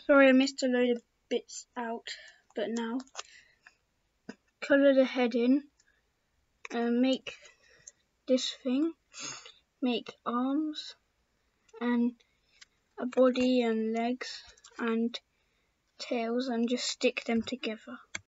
Sorry, I missed a load of bits out, but now colour the head in, make this thing, make arms and a body and legs and tails, and just stick them together.